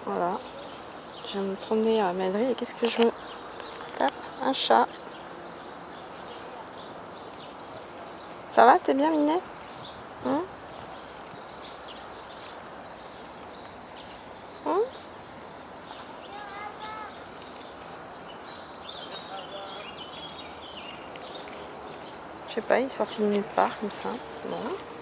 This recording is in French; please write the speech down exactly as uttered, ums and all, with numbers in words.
Voilà. Je viens de me promener à Madrid et qu'est-ce que je me tape? Un chat. Ça va? T'es bien, Minet? Hum? Hum? Je sais pas, il est sorti de nulle part comme ça. Bon.